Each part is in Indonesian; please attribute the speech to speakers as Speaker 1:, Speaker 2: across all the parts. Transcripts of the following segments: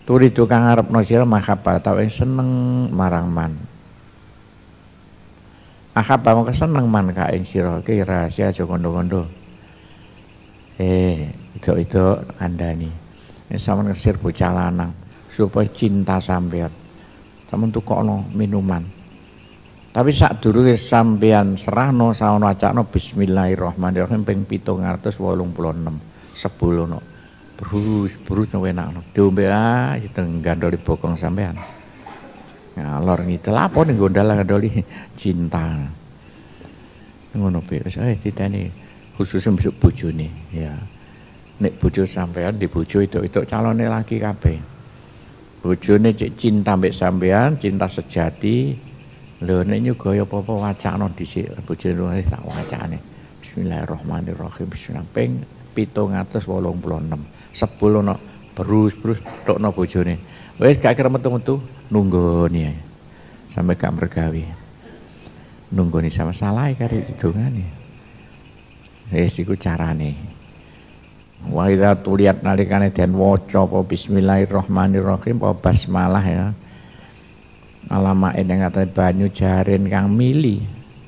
Speaker 1: Turidu kang ngarepno sira mahabbah ta ing seneng marang man. Mahabbah mung seneng man ka ing sira iki rahasia aja kondo-kondo. Itu kandhani. Nek sampean ngesir bocah lanang supaya cinta sampean. Sampeyan tukokno minuman. Tapi sadurunge sampean serahno saono acakno bismillahirrahmanirrahim ping 786 sebolono. Brus enakno. Diombe gandoli bokong sampean. Ngalor ngidel apa ning gondal gandoli cinta. Ngono piye wis diteni khususnya besok bojone ya. Nek bojo sampean di bojo itu calone laki kabeh. Bojone cek cinta mbek sampean, cinta sejati. Lho nek nyuga apa-apa wacana dhisik bojone tak wacane. Bismillahirrahmanirrahim. Bismillah ping 786. Sebolono brus tokno bojone. Wis gak kira metu-metu nunggoni ae. Sampai gak mergawe. Nunggoni sama salah kare didongane. Wis iku carane. Wa idza tuliyat nalikane den waca apa bismillahirrahmanirrahim apa basmalah ya. Alama ing ngaten banyu jaren kang mili.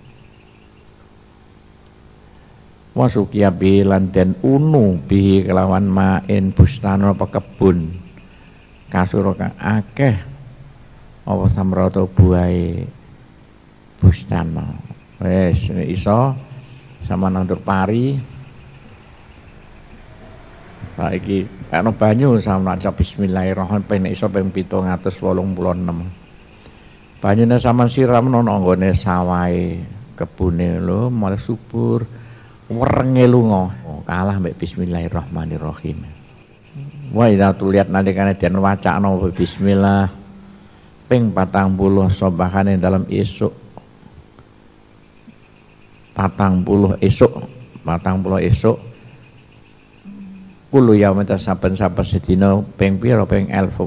Speaker 1: Wasukiya bilan den unu bihi kelawan main bustana apa kebun. Kasura kang akeh apa samrata buahe bustan mau. Wis iso sama nandur pari. Saiki ana banyu sama maca bismillahirrahmanirrahim pen iso ping 786. Banyune sampean siram ana nggone sawahe kebune lho malah subur werenge lunga. Kalah mbek bismillahirrahmanirrahim. Wa idza tuliyat nalikane den wacana bismillah ping 40 sobahane dalam esuk 40 esuk kulo ya meta saben-saben sedina ping pira ping alf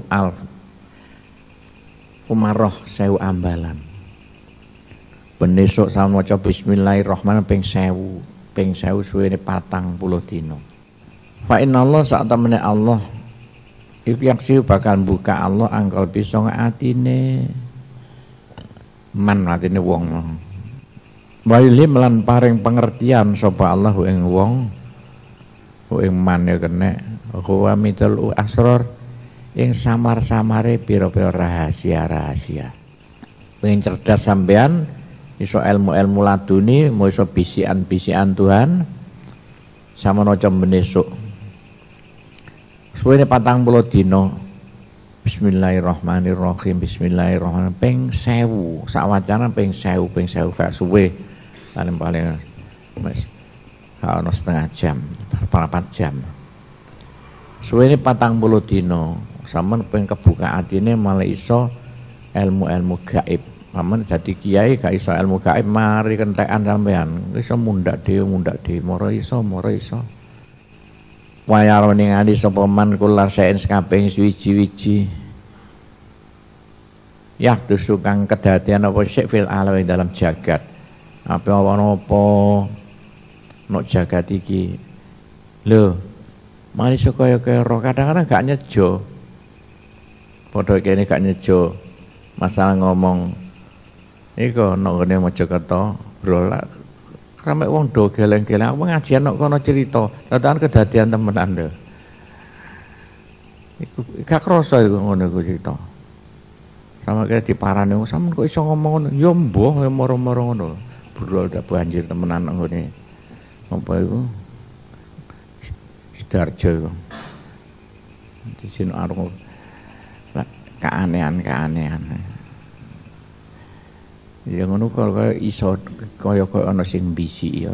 Speaker 1: umaroh 1000 ambalan. Ben esuk sama maca bismillahirrahmanirrahim ping 1000 suwene 40 dina. Fa innallaha sak temene Allah iku yaksi bakal buka Allah angkal bisa atine man atine wong. Wailhim lan paring pengertian sapa Allah ing wong ing man ya kene huwa mitul asror ing samar-samare pira-pira rahasia-rahasia. Pengen cerdas sampean iso ilmu-ilmu laduni, mau iso bisikan-bisikan Tuhan sama maca benesuk. Suwene 40 dina. Bismillahirrahmanirrahim. Bismillahirrahmanirrahim ping 1000. Sak wacana ping 1000 gak suwe. Paling wis ana setengah jam, 4 jam. Suwene 40 dina, sampean ping kebuka atine malah iso ilmu-ilmu gaib. Sampean dadi kiai gak iso ilmu gaib mari kentekan sampean. Iso mundak dhewe, moro iso. Wayar ningali sapa man kula saen sakabeh suwi-wiji. Ya dusukang kedadian apa sik fil alawi dalam jagat. Apa nok jagat iki lho mari kaya roh kadang-kadang gak nyejo padha kene gak nyejo masalah ngomong iku nok ngene Mojokerto bro lak sampe wong do geleng-geleng aku ngajian nok kono cerita dadakan kedadian temenan lho iku gak krasa iku ngono iku cerita sama kaya diparani sampean kok iso ngomong ngono ya mbuh moro-moro ngono bro dak banjir temenan ngene apa itu Sidoarjo itu di sini arung keanehan ya ngono kaya iso kaya ana sing bisiki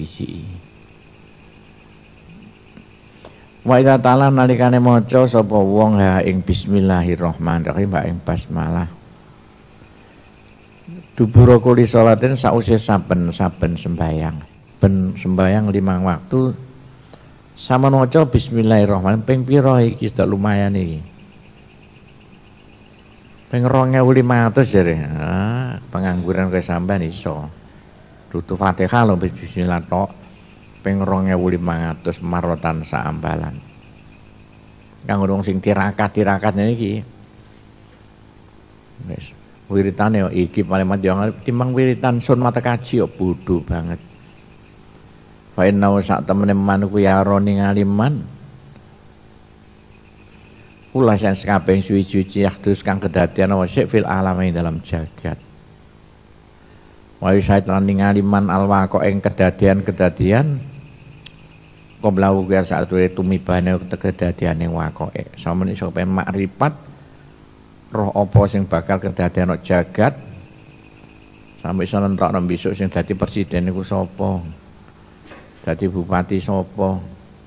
Speaker 1: wa idza ta'ala nalikane maca sapa wong ha ing bismillahirrahmanirrahim ing basmalah dubura kuli salatin sause saben sembayang ben sembahyang 5 waktu sama maca bismillahirrahmanirrahim ping pira iki sudah lumayan iki ping 2500 jare pengangguran kaya sampean iso dudu Fatihah lho bismillah tok ping 2500 marotan saambalan kanggo wong sing tirakat niki. Wis wiritane iki paling mati timbang wiritan sun mata kaji yo bodho banget. Fa inna sak temene man ku ya roni ngaliman. Kula sing kabeh suci-suci yahdus kang kedadian wasik fil alami dalam jagat. Wa syaitan ngaliman alwaqo ing kedadian-kedadian qoblau ya sak duwe tumibane kedadiane wakoe. Sampeyan iso pengen makrifat roh apa sing bakal kedadian jagat. Sampai iso nentokno besok sing dadi presiden niku sapa? Dadi bupati sapa?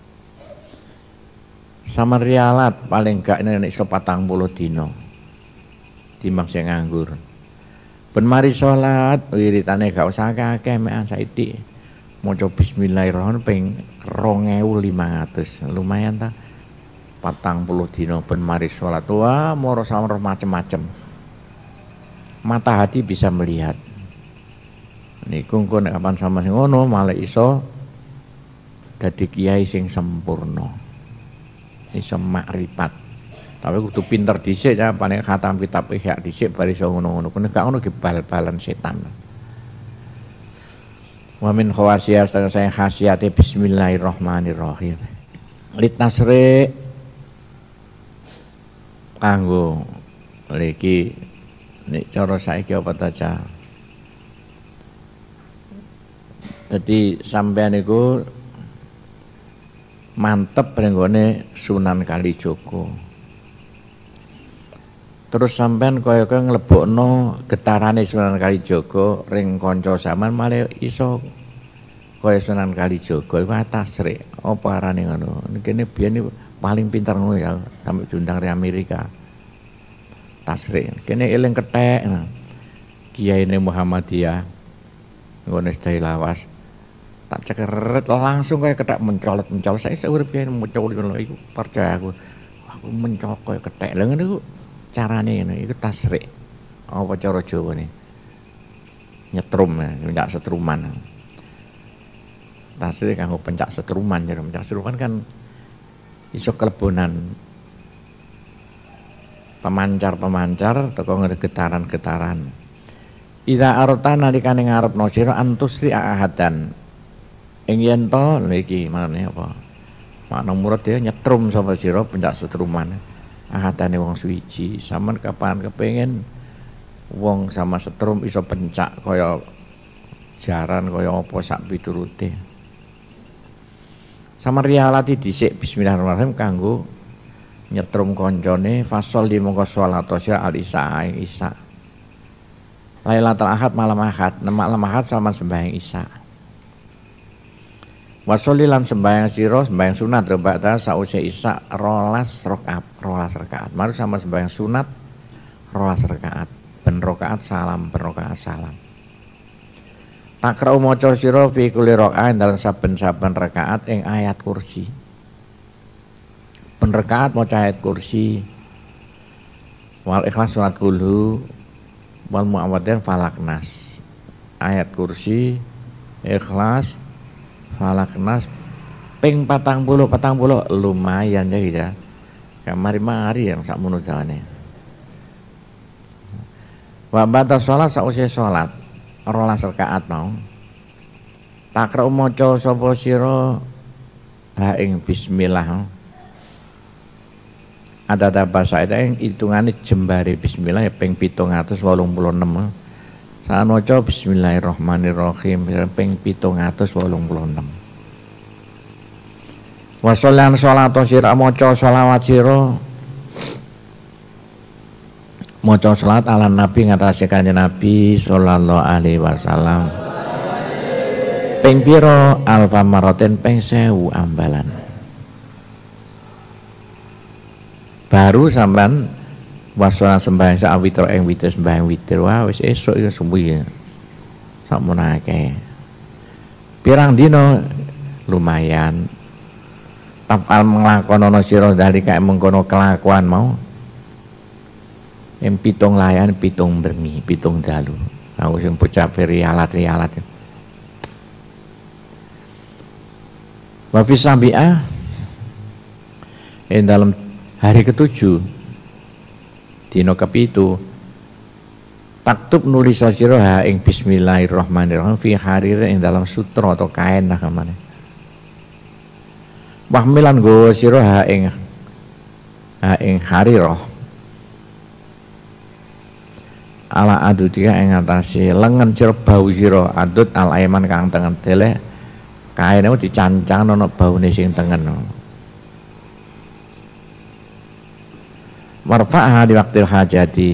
Speaker 1: Sama rialat paling gak nek iso 40 dina. Timbang sing nganggur. Ben mari salat wiritane gak usah akeh mekan saiki. Maca bismillahirrahmanirrahim ping 2500. Lumayan ta? 40 dina ben mari salat. Wah, moro samro macem-macem. Mata hati bisa melihat. Niku engko nek kapan sampeyan ngono malah iso dadi kiai sing sempurna. Iso makrifat. Tapi kudu pinter dhisik ya, paling khatam kitab Ihya dhisik bar iso ngono-ngono. Nek gak ngono ki bal-balan setan. Wa min khawasiyah saya khasiate bismillahirrahmanirrahim. Litasri kanggo iki nek cara saiki apa ta Cah? Dadi sampean iku mantep renggone Sunan Kalijaga. Terus sampean kaya-kaya nglebokno getarane Sunan Kalijaga ring kanca sampean malah iso kaya Sunan Kalijaga iku tasrik. Apa arane ngono? Kene biyen paling pinter ngono ya sampe diundang dari Amerika. Tasrik. Kene eling kethek. Kiyaine Muhammadiyah ngene sedaya lawas. Tak cekeret langsung kayak ketek mencolot. Saya seurip kaya mencolot ngono iku percaya aku. Aku mencolot kaya ketek. Lha ngene iku carane ngene iku tasrik. Apa cara Jawane? Nyetrum ya, pencak setruman. Tasrik kanggo pencak setruman, ya pencak setruman kan iso kelebonan pemancar-pemancar teko getaran-getaran. Ida arta nalikane ngarepno sira antusri ahadan. Ing yen to niki maknane apa? Makna murad ya nyetrum sapa sira pencak setruman. Ahadane wong suwiji, sampean kapan kepengin wong sama setrum iso pencak kaya jaran kaya apa sak piturute. Sama rialati dhisik bismillahirrahmanirrahim kanggo nyetrum koncone fasol di mongko salat sira al-isya ing isya. Lailatul Ahad malam Ahad, malam Ahad sama sembahyang isya. Wasoli lan sembahyang sira sembahyang sunat ba'da sause isya 12 rakaat. Mari sama sembahyang sunat 12 rakaat. Ben rakaat salam, ben rakaat salam. Takra'u maca sira fi kulli rakaat dalam saben-saben rakaat ing ayat kursi. Ben rakaat maca ayat kursi. Wal ikhlas sunat kulhu wal mu'awwadin falaknas. Ayat kursi, ikhlas, falaknas ping 40 lumayan ya gitu ya. Mari-mari yang sak mono jawane. Wa bata salat sause salat 12 rakaat mau. Takra maca sapa sira ha ing bismillah. Ada bahasa ing hitungane jembare bismillah ya ping 786. Saat maca bismillahirrahmanirrahim ping 786. Wa sholan sholata sira maca sholawat sira. Maca salat ala Nabi ngatasé Kanjeng Nabi sallallahu alaihi wasallam. Ping pira alfa maraten ping 1000 ambalan. Baru sampean wasana sembahyang sak witir ing witir sembahyang witir wah wis esuk ya sembuh ya. Sakmono akeh. Pirang dina lumayan. Tafal nglakonana sira dalika mengkono kelakuan mau. Ing pitung layan, pitung bengi, pitung dalu. Aku sing bocah rialat-rialat. Wa fi sabi'ah ing dalem hari ketujuh dina kepitu taktub nulis sira ing bismillahirrahmanirrahim fi haririn ing dalam sutra atau kain lah kamane. Wahmilan go sira ing harirah ala adudika ing atase lengen sira bau sira adut al aiman kang tengen tele kaine dicancang ana baune sing tengen. Warfa'ha di waktil hajati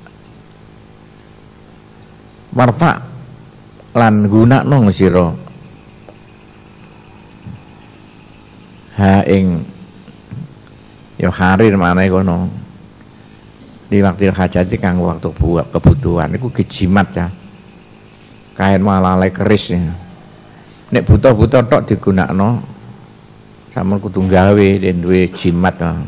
Speaker 1: warfa' lan gunakno sira ha ing ya harir manahe kono di waktil hajati kang waktu buat kebutuhan iku gejimat ya kain malalai keris ya. Nek buta-buta tok digunakno sampeyan kudu gawe den duwe jimat ya.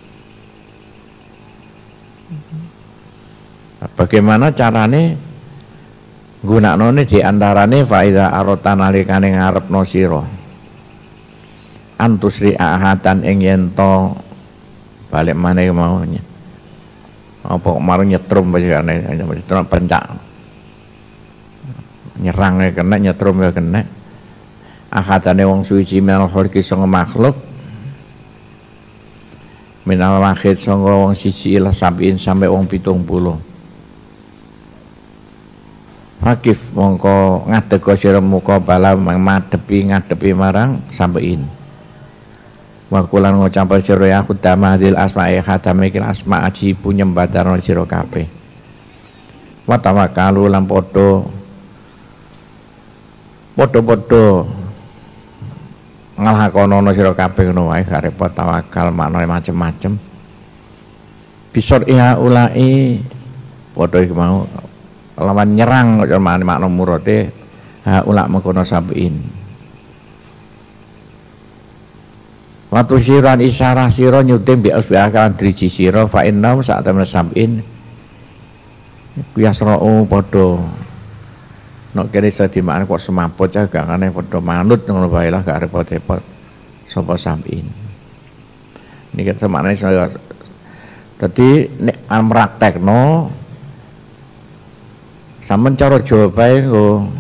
Speaker 1: Bagaimana carane gunaknone diantarane faida arotan nalikane ngarepno sira antusri ahatan ing yen to balik maneh mau apa kemarin nyetrum bajane nyetrum pencak nyerang kena nyetrum ya kena ahadane wong suci minal khalqi sanga makhluk minal wahid sanga wong siji ila sabiin sampai wong 70. Hakif mongko ngadega sira muka bala ngadepi marang sampein. Wa kulan ngucap sira ya kudamadil asma'i khatamikil asma' aji punyembadarno sira kabeh. Wa tawakkalu lan padha ngalakonono sira kabeh ngono wae gak repot tawakal maknane macem-macem. Bisor iha ulai padha iku mau lawan nyerang kok makna murate ha ulak mengkono sabiin. Watu siran isyarah sira nyutim bi asbiakan driji sira fa innam sak temen sabiin kuyasra'u padha nek kene sedimaan kok semaput ya gak kane padha manut ngono wae lah gak repot-repot sapa sabiin. Niki semane saya dadi nek praktekno sampeyan cara Jawa bae nggo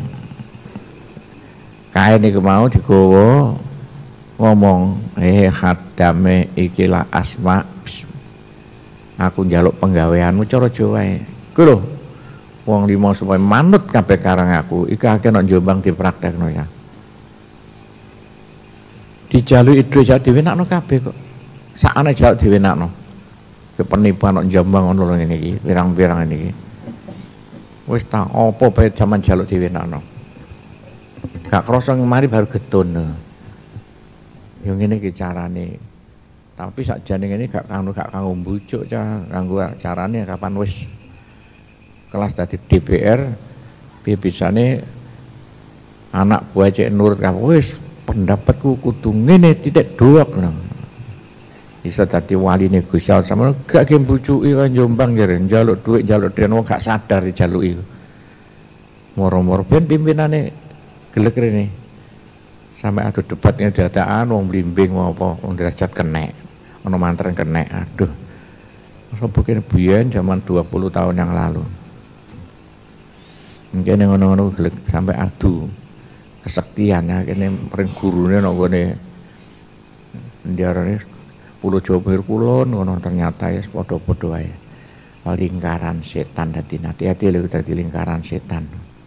Speaker 1: kae niku mau digawa ngomong hadame ikilah asma aku njaluk penggaweanmu cara Jawa wae. Ku lho wong limo supaya manut kabeh karang aku iki akeh nek Jombang dipraktekno ya. Dijaluki Idris ya diwenakno kabeh kok. Sakane jaluk diwenakno. Kepenipuan nek Jombang ngono lho ngene iki, pirang-pirang niki. Wis tak apa bae jaman jaluk diwenakno. Gak krasa mari baru getun. Yo ngene iki carane. Tapi sakjane ngene gak kanggo mbujuk kanggo carane kapan wis kelas dadi DPR piye bisane anak buah cek nurut kabeh wis pendapatku kudu ngene titik doak nang. Bisa dadi waline Gusti Allah sampeyan gak ge mbujuki kan Jombang jare njaluk dhuwit njaluk dene gak sadar dijaluki. Moro-moro ben pimpinane gelek rene. Sampai adu debatnya dadakan wong blimbing apa wong derajat kenek. Ana mantren kenek. Aduh. Sopo kene biyen zaman 20 tahun yang lalu. Mungkin ngono-ngono gelek sampai adu kesaktian ya kene pring gurune nek ngene ndiarane pulau Jawa kulon ngono ternyata ya padha-padha wae. Lingkaran setan dadi hati-hati lho dadi lingkaran setan.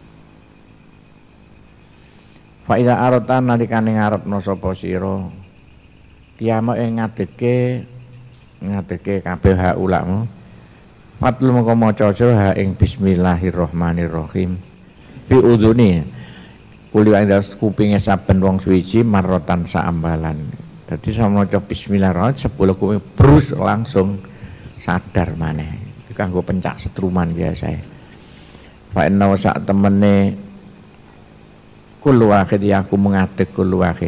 Speaker 1: Fa iza aratan nalikane ngarepno sapa sira kiamat ngadeke kabeh hak ulakmu fatul mengko maca sira ing bismillahirrahmanirrahim bi udhuni kuli ing kupinge saben wong suci marrotan saambalan. Jadi sama maca bismillahirrahmanirrahim sebelum kuping brus langsung sadar maneh. Iku kanggo pencak setruman biasa. Fa inna sak temene kullu wahid aku mengadeg kullu wahid.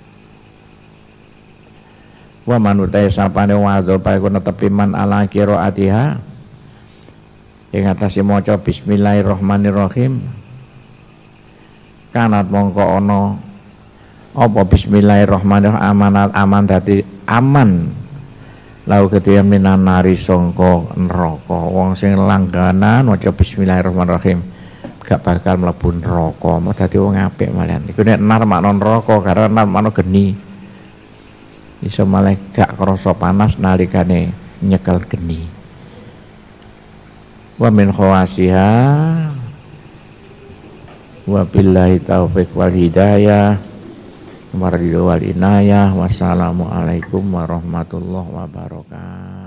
Speaker 1: Wa manutai sapane wadul pae kono tepi man ala qiraatiha ing atase maca bismillahirrahmanirrahim kanat mongko ana apa bismillahirrahmanirrahim amanat aman dadi aman lau kedua minan nari sangka neraka. Wong sing langganan maca bismillahirrahmanirrahim gak bakal mlebu neraka. Mau dadi wong apik malian. Iku nek nar makna neraka karena nar makna geni. Iso malah gak krasa panas nalikane nyekel geni. Wa min khawasiha wa billahi taufiq wal hidayah. Wal inayah. Wassalamualaikum warahmatullahi wabarakatuh.